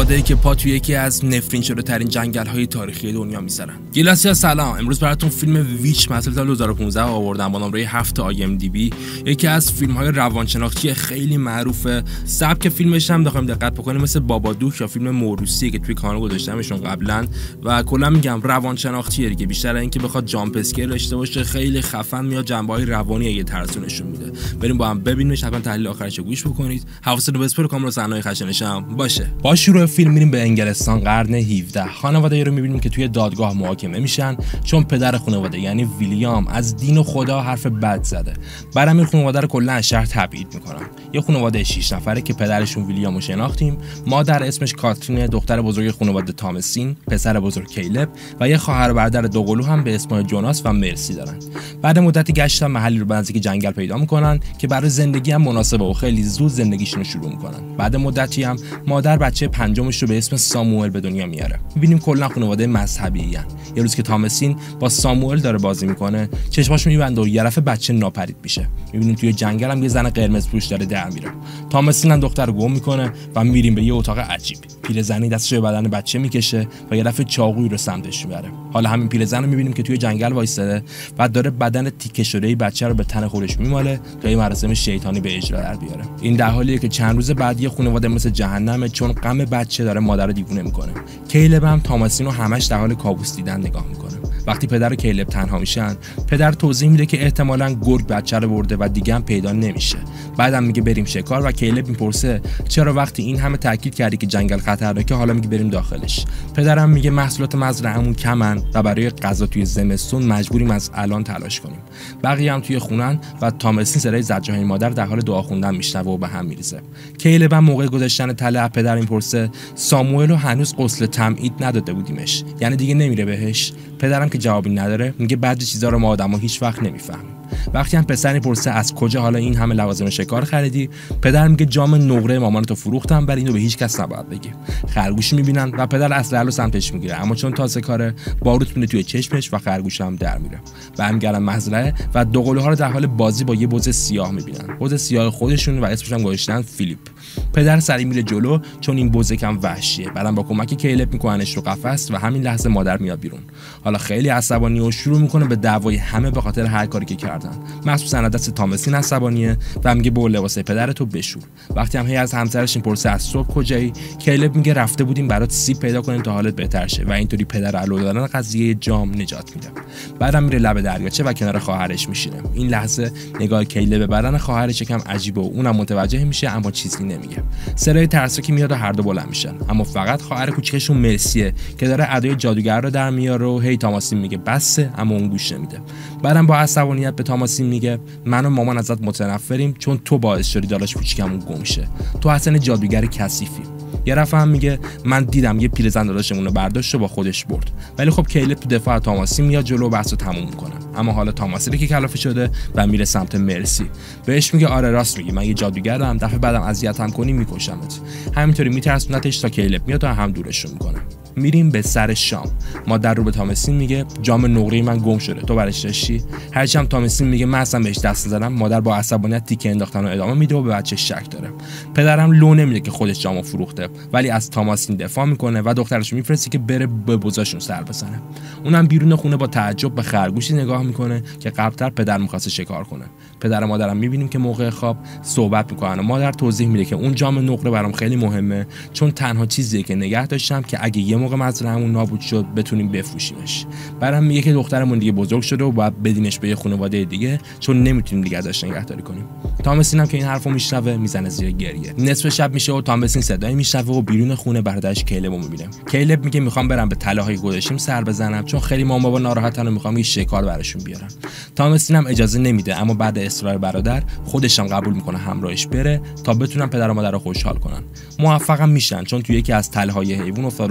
خانواده‌ای که پا توی یکی از نفرین شده ترین جنگل‌های تاریخی دنیا می‌ذارن. گیلاسیا سلام. امروز براتون فیلم ویچ محصول سال 2015 آوردم با نمره 7 IMDb. یکی از فیلم‌های روانشناختی خیلی معروفه. سبک فیلمش هم بخوایم دقت بکنیم مثل بابادوک یا فیلم موروثی که توی کانال گذاشتمشون قبلا و کلا میگم روانشناختیه دیگه. بیشتر اینکه بخواد جامپ اسکیر داشته باشه خیلی خفن میاد، جنبه‌های روانی یه طرزشون میده. بریم با هم ببینیمش، حتما تحلیل آخرش رو گوش بکنید. حواستون رو بسپرید کامل صحنه‌های خشنش هم باشه. با شروع فیلم میریم به انگلستان قرن 17. خانواده‌ای رو میبینیم که توی دادگاه محاکمه میشن چون پدر خانواده یعنی ویلیام از دین و خدا حرف بد زده. بعدم این خانواده رو کلا از شهر تبعید میکنن. یه خانواده 6 نفره که پدرشون ویلیامو شناختیم، مادر اسمش کاترین، دختر بزرگ خانواده تامسین، پسر بزرگ کیلب و یه خواهر و برادر دوقلو هم به اسم جوناس و مرسی دارن. بعد مدتی گشتن محلی رو به نزدیک جنگل پیدا میکنن که برای زندگی هم مناسبه و خیلی زود زندگیشون رو شروع میکنن. بعد مدتی هم مادر بچه پنجمش رو به اسم ساموئل به دنیا میاره. میبینیم کلا خانواده مذهبی ان. یه روز که تامسین با ساموئل داره بازی میکنه، چشماش میبنده و یه دفعه بچه ناپدید میشه. میبینیم توی جنگل هم یه زن قرمز پوش داره در میره. تامسین هم دختر رو گم میکنه و میریم به یه اتاق عجیب. پیرزنی دستش به بدن بچه میکشه و یه دفعه چاقویی رو سمتش میبره. حالا همین پیرزن رو میبینیم که توی جنگل وایساده و داره بدن تیکه شده بچه رو به تن خودش میماله تا یه مراسم شیطانی به اجرا در بیاره. این در حالیه که چند روز بعد یه خانواده مثل جهنمه چون غم بچه داره مادر رو دیوونه میکنه. کیلب هم تامسین رو همش در حال کابوس دیدن نگاه میکنه. وقتی پدر و کیلب تنها میشن، پدر توضیح میده که احتمالاً گرگ بچه رو برده و دیگه هم پیدا نمیشه. بعدم میگه بریم شکار و کیلب میپرسه چرا وقتی این همه تاکید کردی که جنگل خطرناکه حالا میگه بریم داخلش. پدرم میگه محصولات مزرعه‌مون کمن و برای غذا توی زمستون مجبوریم از الان تلاش کنیم. بقیه هم توی خونن و تامسین صدای زجرهای مادر در حال دعا خوندن میشنوه و به هم میریزه. کیلب هم موقع گذاشتن تله پدر میپرسه ساموئل رو هنوز غسل تمعید نداده بودیمش، یعنی دیگه نمیره بهش؟ پدرم که جوابی نداره میگه بعضی چیزا رو ما آدما هیچ وقت نمیفهمیم. وقتی هم پسر میپرسه از کجا حالا این همه لوازم شکار خریدی، پدر میگه جام نقره مامانتو فروختم ولی اینو به هیچ کس نباید بگی. خرگوش میبینن و پدر اسلحه رو سمتش میگیره، اما چون تازه کاره باروت میره توی چشمش و خرگوش هم در میره. برمیگردن مزرعه و دوقلوها رو در حال بازی با یه بز سیاه میبینن. بز سیاه خودشون و اسمش هم گذاشتن فیلیپ. پدر سری میره جلو چون این بز کم وحشیه. بعدم با کمک کیلب میکننش رو قفس و همین لحظه مادر میاد بیرون. حالا خیلی عصبانی و شروع میکنه به دعوای همه به خاطر هر کاری که کردن. مخصوصا از دست تامسین عصبانیه و میگه برو لباس پدرتو بشور. وقتی هم هی از همسرش میپرسه از صبح کجایی، کیلب میگه رفته بودیم برات سیب پیدا کنیم تا حالت بهتر شه و اینطوری پدر علاوه دادن قضیه جام نجات میده. بعدم میره لب دریاچه و کنار خواهرش میشینه. این لحظه نگاه کیلب به بدن خواهرش یکم عجیبه و اونم متوجه میشه اما چیزی نمیگه. صدای ترسناکی میاد و هر دو بلند میشن، اما فقط خواهر کوچیکشون مرسیه که داره ادای جادوگر رو در میاره و هی تامسین میگه بسه، اما اون گوش نمیده. بعدم با عصبانیت به تامسین میگه من و مامان ازت متنفریم چون تو باعث شدی داداش کوچیکمون گم شه. تو اصلا جادوگر کثیفی. یه رفعه هم میگه من دیدم یه پیرزن داداشمون رو برداشت و با خودش برد. ولی خب کیلب تو دفاع تامسین میاد جلو و بحثو تموم میکنه. اما حالا تامسین که کلافه شده و میره سمت مرسی. بهش میگه آره راست میگی، من یه جادوگرم، دفعه بعدم اذیتم کنی میکشمت. همینطوری میترسونتش تا کیلب میاد و هم دورشون میکنه. میریم به سر شام. مادر رو به تامسین میگه جام نقره من گم شده، تو برش داشتی؟ هرچی هم تامسین میگه من اصلا بهش دست نزدم، مادر با عصبانیت تیکه انداختن و ادامه میده و به بچه شک داره. پدرم لو نمیده که خودش جامو فروخته، ولی از تامسین دفاع میکنه و دخترش میفرسته که بره به بزاشون سر بزنه. اونم بیرون خونه با تعجب به خرگوشی نگاه میکنه که قبلتر پدر میخواسته شکار کنه. پدر و مادرم میبینیم که موقع خواب صحبت میکنن و مادر توضیح میده که اون جام نقره برام خیلی مهمه چون تنها چیزیه که نگه داشتم که اگه یه موقع مزرعه‌مون نابود شد بتونیم بفروشیمش. بعدم میگه که دخترمون دیگه بزرگ شده و باید بدینش به یه خانواده دیگه چون نمیتونیم دیگه ازش نگهداری کنیم. تامسین هم که این حرفو میشنوه میزنه زیر گریه. نصف شب میشه و تامسین صدایی میشنوه و بیرون خونه برادرش کیلبو میبینه. کیلب میگه میخوام برم به تله‌های گذاشتیم سر بزنم چون خیلی مامان بابا ناراحتن و میخوام یه شکار براشون بیارم. تامسین هم اجازه نمیده، اما بعد اصرار برادر خودش هم قبول میکنه همراهش بره تا بتونن پدر و مادر رو خوشحال کنن. موفقم میشن چون توی یکی از تله‌های حیوان افتاد و وقتی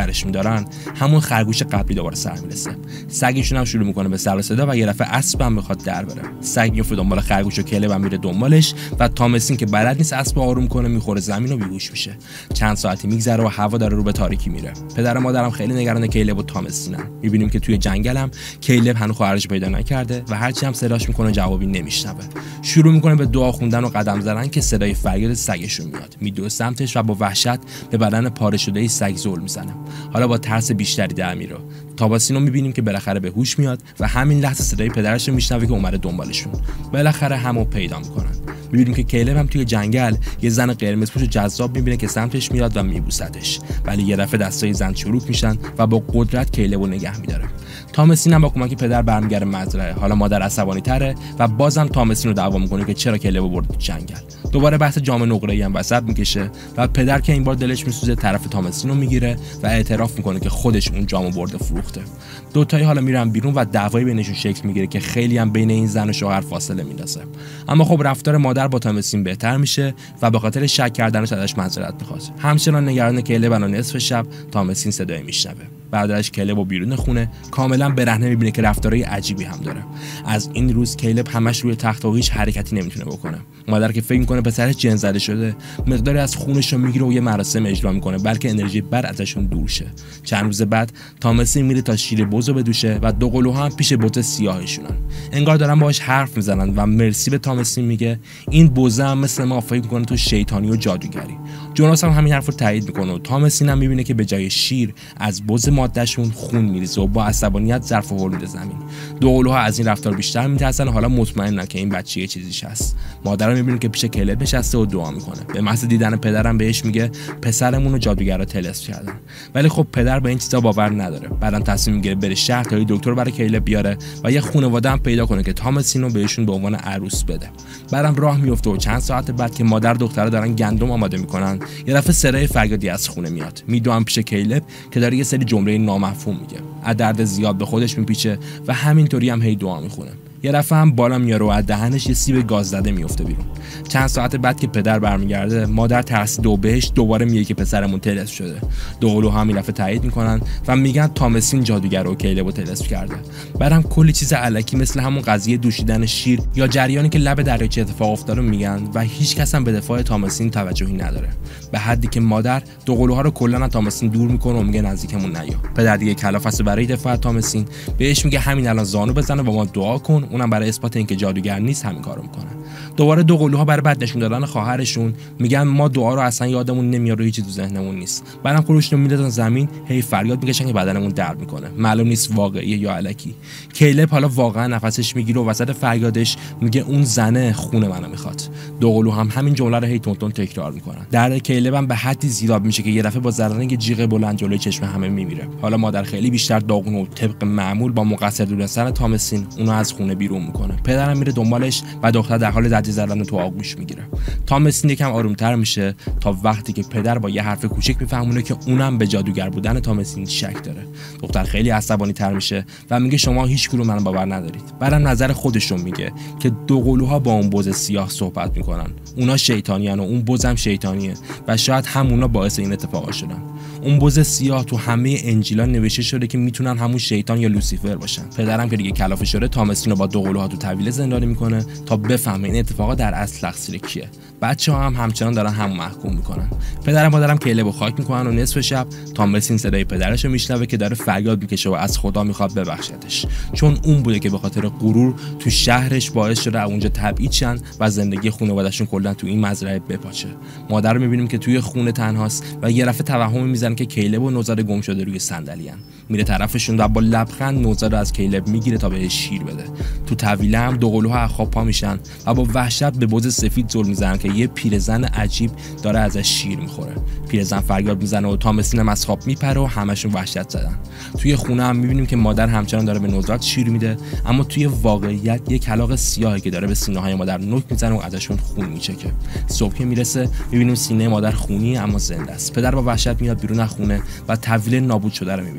نگرش می‌دارن، همون خرگوش قبلی دوباره سر میرسه. سگشون هم شروع میکنه به سر و صدا و یه دفعه اسب هم میخواد در بره. سگ میفته دنبال خرگوش و کلب هم میره دنبالش و تامسین که بلد نیست اسب آروم کنه میخوره زمین و بیهوش میشه. چند ساعتی میگذره و هوا داره رو به تاریکی میره. پدر و مادرم خیلی نگران کلب و تامسینن. میبینیم که توی جنگل هم کلب هنوز خواهرش پیدا نکرده و هرچی هم صداش میکنه جوابی نمیشنوه. شروع میکنه به دعا خوندن و قدم زدن که صدای فریاد سگشون میاد. میدوه سمتش و با وحشت به بدن پاره شده سگ زل میزنه. حالا با ترس بیشتری در میره. تامسین رو میبینیم که بالاخره به هوش میاد و همین لحظه صدای پدرش رو میشنوه که اومده دنبالشون. بالاخره همو پیدا میکنن. میبینیم که کلب هم توی جنگل یه زن قرمزپوش جذاب میبینه که سمتش میاد و میبوسدش، ولی یه دفعه دستای زن چروک میشن و با قدرت کلب رو نگه میداره. تامسین هم با کمک پدر برمیگره مزرعه. حالا مادر عصبانی تره و بازم تامسین رو دعوا میکنه که چرا کلب رو برد تو جنگل. دوباره بحث جام نقره‌ای هم وسط میکشه و پدر که این بار دلش میسوزه طرف تامسین رو میگیره و اعتراف میکنه که خودش اون جامو برده فروخته. دو تایی حالا میرن بیرون و دعوایی بینشون شکل میگیره که خیلی هم بین این زن و شوهر فاصله میندازه. اما خب رفتار مادر با تامسین بهتر میشه و به خاطر شک کردنش ازش معذرت میخواد. همچنان نگران کلب و نصف شب تامسین صدای میشنوه. بعدش کلب و بیرون خونه کاملا برهنه میبینه که رفتارهای عجیبی هم داره. از این روز کلب همش روی تخت و هیچ حرکتی نمیتونه بکنه. مادر که فکر میکنه پسرش جن زده شده، مقداری از خونش رو میگیره و یه مراسم اجرا میکنه بلکه انرژی بد ازشون دور شه. چند روز بعد تامسین میره تا شیر بزو بدوشه و دو قلوها هم پیش بز سیاهشونن. انگار دارن باهاش حرف میزنن و مرسی به تامسین میگه. این بزه هم مثل ما فکر میکنه تو شیطانی و جادوگری. جوناس هم همین حرفو تایید میکنه و تامسین هم میبینه که به جای شیر از بز مادهشون خون میریزه و با عصبانیت ظرف و هول میده زمین. دو قلوها از این رفتار بیشتر میترسن و حالا مطمئنن که این بچه یه چیزیش هست. مادر میبینه که پیش کلب نشسته و دعا میکنه. به محض دیدن پدرم بهش میگه پسرمون رو جادوگرا طلسم کردن. ولی خب پدر به این چیزا باور نداره. بعدم تصمیم میگیره بره شهر تا یه دکتر برای کلب بیاره و یه خانواده هم پیدا کنه که تامسین رو بهشون به عنوان عروس بده. بعدم راه میفته و چند ساعت بعد که مادر دخترا دارن گندم آماده میکنن، یه دفعه صدای فریادی از خونه میاد. میدوام پیش کلب که داره یه سری جمله نامفهوم میگه. از درد زیاد به خودش میپیچه و همینطوری هم هی دعا میخونه. یه دفعه هم بالا میاره و از دهنش یه سیب گاز زده میفته بیرون. چند ساعت بعد که پدر برمیگرده، مادر ترسیده و بهش دوباره میگه که پسرمون طلسم شده. دو قلو هم این دفعه تایید میکنن و میگن تامسین جادوگر و کلب رو طلسم کرده. بعدم کلی چیز الکی مثل همون قضیه دوشیدن شیر یا جریانی که لب دریاچه اتفاق افتاده میگن و هیچ کس هم به دفاع تامسین توجهی نداره. به حدی که مادر دو قلوها رو کلا از تامسین دور میکنه و میگه نزدیکمون نیا. پدر دیگه کلافست برای دفاع از تامسین بهش میگه همین الان زانو بزنه و ما دعا کن. اونم برای اثبات اینکه جادوگر نیست همین کارو میکنه. دوباره دو قلوها برای بد نشون دادن خواهرشون میگن ما دعا رو اصلا یادمون نمیاد و هیچ چیزی تو ذهنمون نیست. بعدم خودشون میندازن زمین، هی فریاد میکشن که بدنمون درد میکنه. معلوم نیست واقعیه یا الکی. کلب حالا واقعا نفسش میگیره و وسط فریادش میگه اون زنه خون منو میخواد. دو قلو هم همین جمله رو هی تون تکرار میکنن. درد کلب هم به حدی زیاد میشه که یه دفعه با زرنگ جیغ بلند جلوی چشم همه میمیره. حالا مادر خیلی بیشتر داغونه و طبق معمول با مقصر دونستن تامسین اونو از خونه بیرون میکنه. پدرم میره دنبالش و دختر در حال زجر زدن تو آغوش میگیره. تامسین یکم آرومتر میشه تا وقتی که پدر با یه حرف کوچیک میفهمونه که اونم به جادوگر بودن تامسین شک داره. دختر خیلی عصبانی تر میشه و میگه شما هیچ کدوم منو باور ندارید. بعدم نظر خودشون میگه که دو قلوها با اون بز سیاه صحبت میکنن. اونا شیطانیان و اون بزم شیطانیه و شاید همونا باعث این اتفاقا شدن. اون بز سیاه تو همه انجیلا نوشته شده که میتونن همون شیطان یا لوسیفر باشن. پدرم که دیگه کلافه شده تامسین رو با دو قلوها تو طویله زندانی میکنه تا بفهمه این اتفاقا در اصل تقصیر کیه. بچه‌ها هم همچنان دارن همون محکوم میکنن. پدرم مادرم کلب رو خاک میکنن و نصف شب تامسین صدای پدرش رو میشنوه که داره فریاد میکشه و از خدا میخواد ببخشتش، چون اون بوده که به خاطر غرور تو شهرش باعث شده اونجا تبعید شن و زندگی خانواده‌شون کلا تو این مزرعه بپاچه. مادر رو میبینیم که توی خونه تنهاست و یه دفعه توهم میزنه که کلب و نوزاد گم شده روی صندلی‌ان. میره طرفشون و با لبخند نوزاد رو از کلب میگیره تا بهش شیر بده. تو طویله هم دو قلوها از خواب پا میشن و با وحشت به بز سفید زل میزنن که یه پیرزن عجیب داره ازش شیر میخوره. پیرزن فریاد میزنه و تامسین هم از خواب میپره و همشون وحشت زدن. توی خونه هم میبینیم که مادر همچنان داره به نوزاد شیر میده، اما توی واقعیت یه کلاغ سیاهی که داره به سینه‌های مادر نوک میزنه و ازشون خون میچکه. صبح که میرسه میبینیم سینه مادر خونی اما زنده است. پدر با وحشت میاد بیرون از خونه و طویله نابود شده رو میبینه.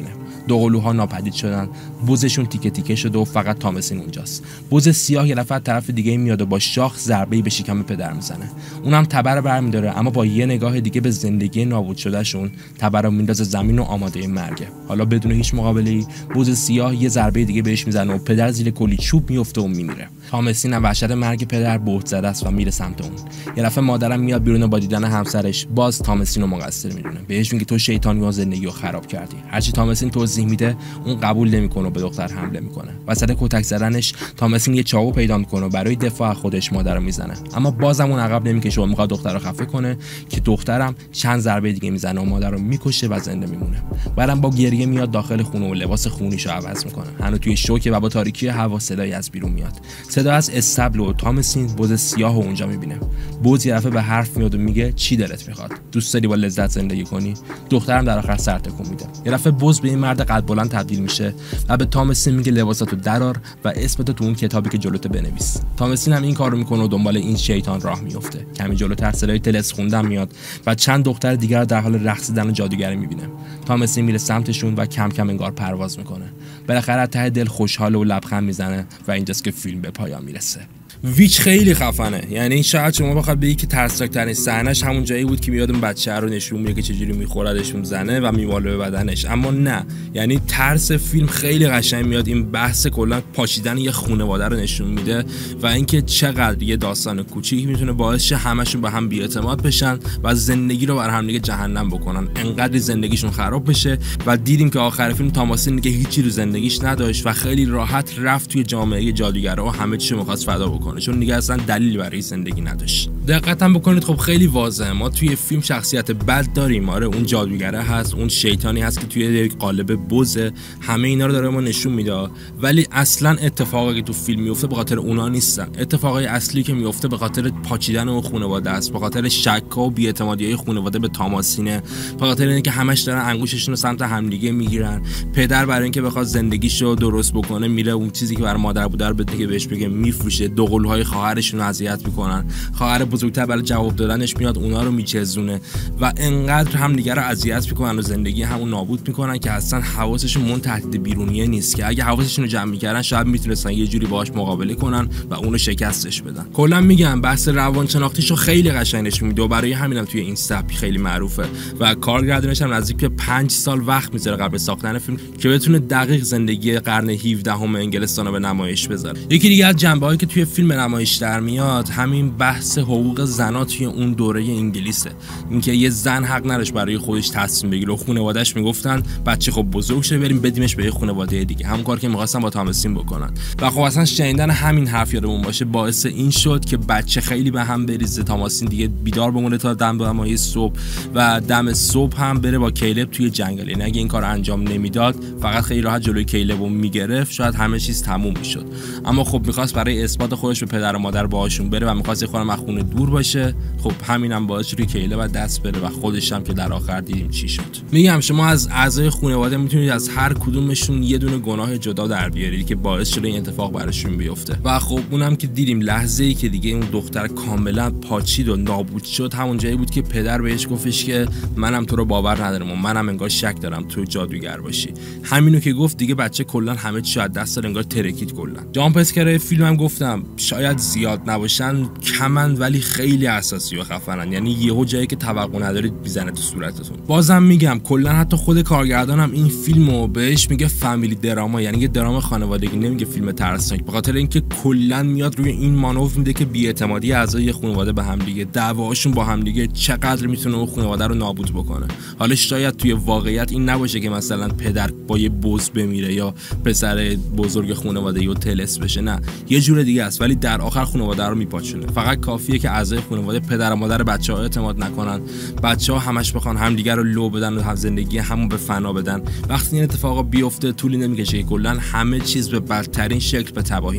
دوقلوها ناپدید شدن، بزشون تیکه تیکه شده و فقط تامسین اونجاست. بز سیاه یه دفعه طرف دیگه میاد و با شاخ ضربه‌ای به شکم پدر میزنه. اونم تبر رو برمی‌داره، اما با یه نگاه دیگه به زندگی نابود شدهشون تبر رو میندازه زمین و آماده مرگه. حالا بدون هیچ مقابله‌ای بز سیاه یه ضربه دیگه بهش میزنه و پدر زیر کلی چوب میفته و میمیره. تامسین هم وحشت مرگ پدر بهت زده است و میره سمت اون. یه دفعه مادرم میاد بیرون و با دیدن همسرش باز تامسین رو مقصر میدونه. بهش میگه تو شیطانی و زندگی رو خراب کردی. هرچی تامسین توضیح میده اون قبول نمیکنه و به دختر حمله میکنه. وسط کتک زدنش تامسین یه چاقو پیدا میکنه و برای دفاع از خودش مادر رو میزنه، اما بازم اون عقب نمیکشه و میخواد دختر رو خفه کنه که دخترم چند ضربه دیگه میزنه و مادر رو میکشه و زنده میمونه. بعدم با گریه میاد داخل خونه و لباس خونیشو عوض میکنه. هنوز توی شوکه و با تاریکی هوا صدایی از بیرون میاد. صدا از استبل و تامسین بز سیاهو اونجا میبینه. بز یه دفعه به حرف میاد و میگه چی دلت میخواد؟ دوست داری با لذت زندگی کنی؟ دخترم در آخر سر تکون میده. یه دفعه بز به این مرد قد بلند تبدیل میشه و به تامسین میگه لباساتو درار و اسمتو تو اون کتابی که جلوت بنویس. تامسین هم این کارو میکنه و دنبال این شیطان راه میفته. کمی جلوتر صدای طلسم خوندن میاد و چند دختر دیگر در حال رقصیدن و جادوگری میبینه. تامسین میره سمتشون و کم کم انگار پرواز میکنه. بالاخره ته دل خوشحال و لبخند میزنه و اینجاست که فیلم به پایان میرسه. ویچ خیلی خفنه، یعنی شاید شما بخواد بگی که ترسناک‌ترین صحنه‌اش همون جایی بود که میاد اون بچه رو نشون میده که چجوری میخوردشون زنه و میواله به بدنش، اما نه، یعنی ترس فیلم خیلی قشنگ میاد این بحث کلا پاشیدن یه خانواده رو نشون میده و اینکه چقدر یه داستان کوچیک میتونه باعث شه همشون به هم بی‌اعتماد بشن و زندگی رو بر هم دیگه جهنم بکنن، انقدر زندگیشون خراب بشه. و دیدیم که آخر فیلم تامسین دیگه هیچی رو زندگیش نداشت و خیلی راحت رفت توی جامعه جادوگرا و همه چیزو می‌خواست فدا بکنه، چون دیگه اصلا دلیلی برای زندگی نداشت. دقت هم بکنید خب خیلی واضحه ما توی فیلم شخصیت بد داریم. آره اون جادوگره هست، اون شیطانی هست که توی یک قالب بزه، همه اینا رو داره ما نشون میده، ولی اصلا اتفاقی که تو فیلم میفته به خاطر اونا نیستن. اتفاقای اصلی که میفته به خاطر پاچیدن اون خانواده است، به خاطر شک و بی‌اعتمادی‌های خانواده به تاماسینه، به خاطر اینکه همش دارن انگوششون رو سمت همدیگه میگیرن. پدر برای اینکه بخواد زندگیشو درست بکنه میره اون چیزی که برای مادر بوده رو بده بهش بگه میفروشه، دوقلوهای خواهرشون رو اذیت میکنن، خواهر بزرگتر برای جواب دادنش میاد اونا رو میچزونه و انقدر هم دیگه رو اذیت میکنن و زندگی همون نابود میکنن که اصلا حواسشون من تهدید بیرونیه نیست که اگه حواسشون رو جمع میکردن شاید میتونستن یه جوری باهاش مقابله کنن و اونو شکستش بدن. کلا میگم بحث روانشناختیشو خیلی قشنگ نشون میده و برای همینم توی این سبک خیلی معروفه و کارگردانش هم نزدیک به 5 سال وقت میذاره قبل ساختن فیلم که بتونه دقیق زندگی قرن 17 انگلستان رو به نمایش بذاره. یکی دیگه از جنبه‌هایی که توی فیلم نمایش در میاد همین بحث حقوق زنا توی اون دوره انگلیسه، اینکه یه زن حق نداشت برای خودش تصمیم بگیره و خانواده‌اش میگفتن بچه خب بزرگ شده بریم بدیمش به یه خانواده دیگه، همون کار که می‌خواستن با تامسین بکنن. و خب اصلا شنیدن همین حرف یادمون باشه باعث این شد که بچه خیلی به هم بریزه، تامسین دیگه بیدار بمونه تا دم صبح و دم صبح هم بره با کیلب توی جنگل. یعنی اگه این کار انجام نمیداد فقط خیلی راحت جلوی کیلب رو میگرفت شاید همه چیز تموم میشد، اما خب می‌خواست برای اثبات خودش به پدر و مادر باهاشون بره و می‌خواست یه خورده از خونه دور باشه. خب همینم باعث شد کیلب و دست بره و خودش هم که در آخر دیدیم چی شد. میگم شما از اعضای خانواده میتونید از هر کدومشون یه دونه گناه جدا در بیارید که باعث شده این اتفاق براشون بیفته و خب اونم که دیدیم لحظه‌ای که دیگه اون دختر کاملا پاچید و نابود شد همون جایی بود که پدر بهش گفتش که منم تو رو باور ندارم و منم انگار شک دارم تو جادوگر باشی. همینو که گفت دیگه بچه کلا همه چی از دست داد، انگار ترکید کلا. جامپ اسکرای فیلمم گفتم شاید زیاد نباشن، کمن ولی خیلی اساسی و خفنن، یعنی یهو جایی که توقع ندارید میزنه تو صورتتون. بازم میگم کلا حتی خود کارگردانم این فیلمو بهش میگه فامیلی دراما، یعنی یه درام خانوادگی، نمیگه فیلم ترسناک، به خاطر اینکه کلا میاد روی این مانور میده که بی‌اعتمادی اعضای خانواده به هم دیگه، دعواشون با هم دیگه چقدر میتونه اون خانواده رو نابود بکنه. حالا شاید توی واقعیت این نباشه که مثلا پدر با یه بز بمیره یا پسر بزرگ خانواده یا تلس بشه، نه یه جور دیگه است، ولی در آخر خانواده رو میپاچونه. فقط کافیه که اعضای خانواده پدر و مادر بچه‌ها اعتماد نکنن، بچه‌ها همش بخوان همدیگه رو لو بدن و هم زندگی همون به فنا بدن. وقتی این اتفاقا بیفته طولی نمیکشه که کلا همه چیز به بدترین شکل به تباهی میره.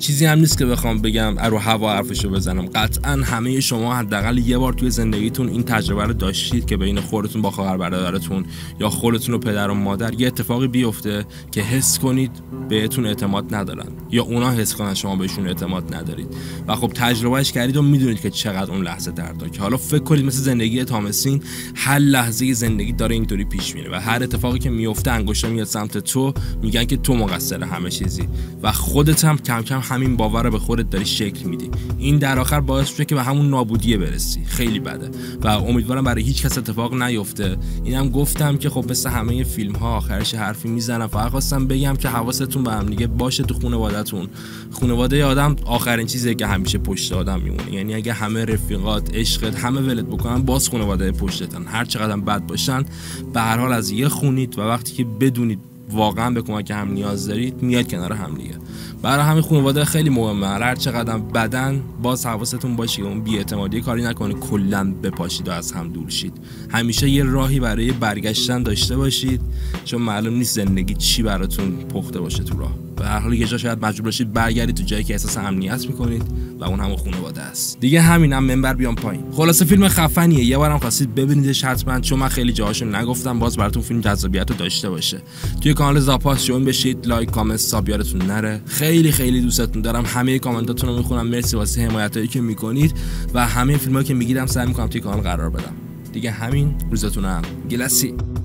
چیزی هم نیست که بخوام بگم رو هوا حرفشو بزنم. قطعا همه شما حداقل یه بار توی زندگیتون این تجربه رو داشتید که بین خودتون با خواهر برادرتون یا خودتون و پدر و مادر یه اتفاقی بیفته که حس کنید بهتون اعتماد ندارن یا اونا حس کنن شما بهشون اعتماد ندارید و خب تجربهش کردید و میدونید که چقدر اون لحظه دردناکه. حالا فکر کنید مثل زندگی تامسین هر لحظه زندگی داره اینطوری پیش میره و هر اتفاقی که میفته انگشت میاد سمت تو، میگن که تو مقصر همه چیزی و خودت هم کم کم همین باور رو به خودت داری شکل میدی. این در آخر باعث میشه که به همون نابودی برسی. خیلی بده و امیدوارم برای هیچ کس اتفاق نیفته. اینم گفتم که خب مثل همه فیلم ها آخرش حرفی میزنم. فقط خواستم بگم که حواستون به هم دیگه باشه تو خانواده‌تون. خانواده آدم آخرین چیزیه که همیشه پشت آدم میمونه. یعنی اگه همه رفیقات، عشقت، همه ولت بکنن، باز خانواده پشتتن. هر چقدر بد باشن به هر حال از یه خونید و وقتی که بدونید واقعا به کمک هم نیاز دارید میاد کنار هم دیگه. برای همین خانواده خیلی مهمه. هر چقدر بدن باز حواستون باشه که اون بی‌اعتمادی کاری نکنه کلا بپاشید و از هم دور شید. همیشه یه راهی برای برگشتن داشته باشید چون معلوم نیست زندگی چی براتون پخته باشه تو راه. به هر حال یه جا شاید مجبور باشید برگردید تو جایی که احساس امنیت میکنید و اون هم خانواده است. دیگه همینم منبر بیام پایین. خلاصه فیلم خفنیه. یه بارم خواستید ببینیدش حتما چون من خیلی جاهاشو نگفتم باز براتون فیلم جذابیت رو داشته باشه. توی کانال زاپاس جوین بشید، لایک، کامنت، ساب یادتون نره. خیلی خیلی دوستتون دارم. همه کامنتاتون رو میخونم. مرسی واسه حمایتایی که میکنید و همه فیلمایی که میگیرم سعی میکنم توی کانال قرار بدم. دیگه همین. روزتونم گلسی.